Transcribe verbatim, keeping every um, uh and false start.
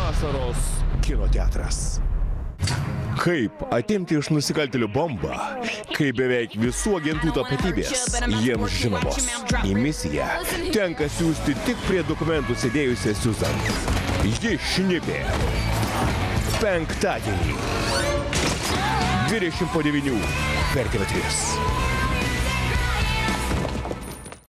vasaros kino teatras. Kaip atimti iš nusikaltėlių bombą, kai beveik visų agentų tapatybės jiems žinomos. Į misiją tenka siųsti tik prie dokumentų sėdėjusią Susan. Ji šnipė. Penktadienį. dvidešimt po devynių per T V trys.